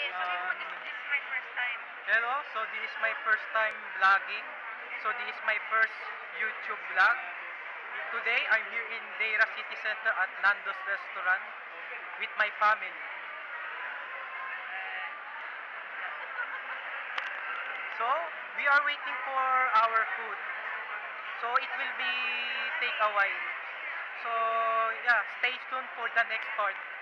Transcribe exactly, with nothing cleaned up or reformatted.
Um, This is my first time. Hello, so this is my first time vlogging. So this is my first YouTube vlog. Today I'm here in Deira City Center at Nando's Restaurant with my family. So we are waiting for our food. So it will be take a while. So yeah, stay tuned for the next part.